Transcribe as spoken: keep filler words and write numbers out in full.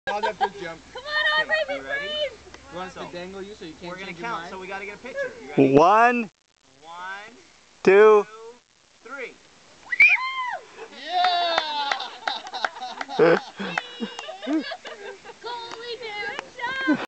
I'll have to jump. Come on, Aubrey, Okay, be you ready? brave. You want us So, to dangle you so you can't we're gonna change your count, mind? so we gotta get a picture. You ready? One, One, two. two, three. Yeah!